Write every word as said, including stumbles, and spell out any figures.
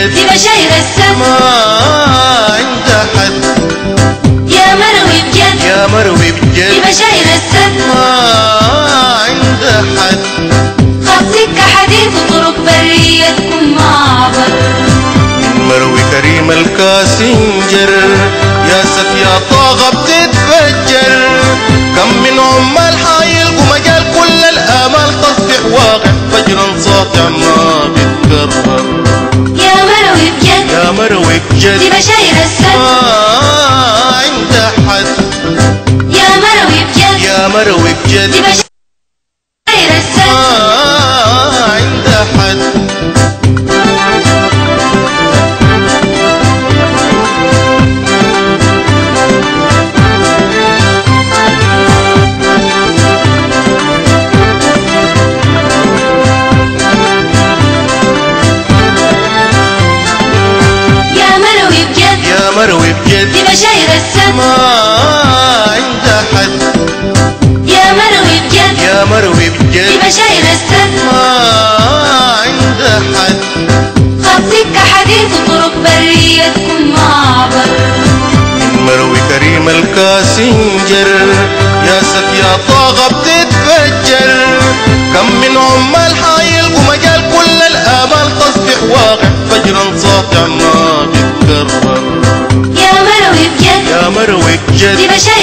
بجد دي بشاير السد ما عندها حد يا مروي بجد يا مروي دي بجد بشاير السد ما عندها حد خط سكة حديد وطرق برية تكون معبر مروي كريم الكاسنجر يا سفيا طاقة بتتفجر كم من عمال حيلقوا مجال كل الآمال تصبح واقع فجرا ساطع ما بيتكرر يا مروي بجد يا مروي بجد دي بشاير السد ما عندها حد يا مروي بجد يا مروي بجد دي بشاير السد ما عندها حد مروي بجد دي بشاير السد ما عندها حد يا مروي بجد يا مروي دي بجد بشاير السد ما عندها حد خط سكة حديد وطرق برية تكون معبر مروي كريم الكاسنجر يا سفيا طاقة بتتفجر كم من عمال حيلقوا مجال كل الآمال تصبح واقع فجرا ساطع ما بيتكرر يا مروي بجد يا مروي بجد دي بشاير